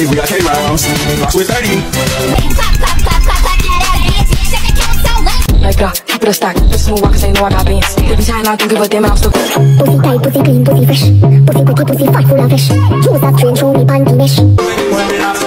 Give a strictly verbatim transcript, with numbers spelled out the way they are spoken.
wave, we got K rounds. Rocks with thirty. Like uh, top of the stack, the smooth walkers, they know I got bands. They be trying, I don't give a damn, and I'm still pussy tight, pussy clean, pussy fresh. Pussy pretty, pussy fat, full of fish. Choose that train, show me panty mesh.